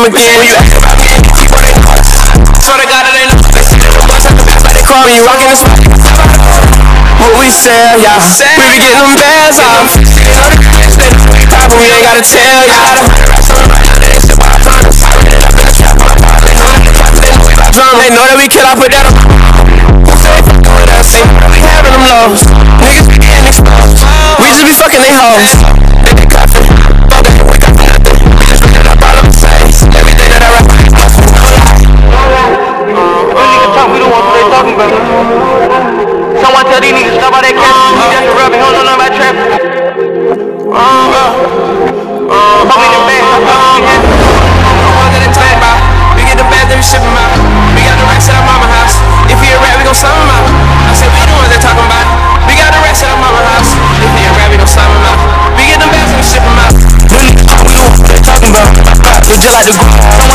again. When you ask about me, people they know. Swear to God, it ain't no. They see the bus at the back, but they call me. You rockin' this spot. What we sell, y'all. We be getting them bands off. But we ain't gotta tell y'all. They know that we kill, I put that on. We having them lows. Niggas be getting exposed. We just be fucking they hoes. They got it. We got nothing. We just bringing up all of the face. Everything that I rap. When niggas talk, we don't want what they talking about. Someone tell these niggas stop all that cash. We just a rubber, hold on about traffic. Fuck in the bag. We get the bag, then we ship them out. We got the racks at our mama house. If he a rat, we gon' slap him out. I said we the ones that talking about it. We got the racks at our mama house. If he a rat, we gon' slap him out. We get them bags and we ship them out. We know what they talking about. We just like the